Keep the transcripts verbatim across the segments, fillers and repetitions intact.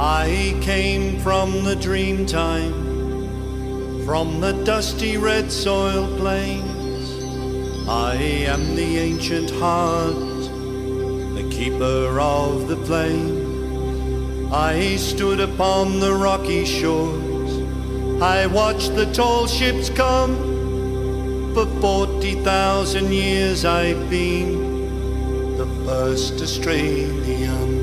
I came from the dream time, from the dusty red soil plains. I am the ancient heart, the keeper of the plain. I stood upon the rocky shores, I watched the tall ships come. For forty thousand years I've been the first Australian.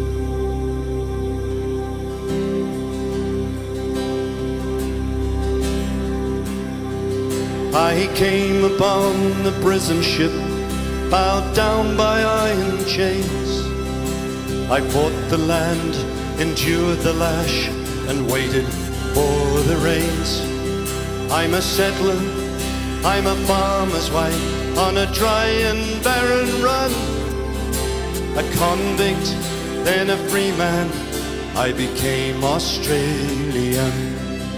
I came upon the prison ship, bowed down by iron chains. I fought the land, endured the lash, and waited for the rains. I'm a settler, I'm a farmer's wife, on a dry and barren run. A convict, then a free man, I became Australian.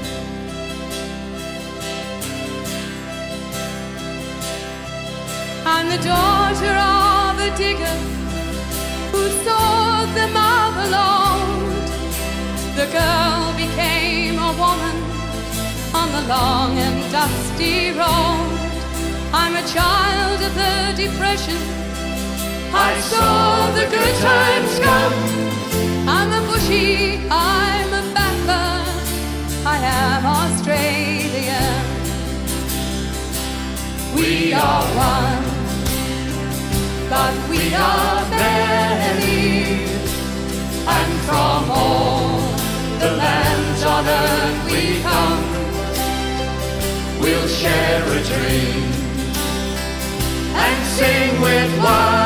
I'm the daughter of a digger who saw the mother load. The girl became a woman on the long and dusty road. I'm a child of the Depression, I saw the good times come. I'm a bushy, I'm a battler, I am Australian. We are one, but we are many, and from all the lands on earth we come. We'll share a dream and sing with one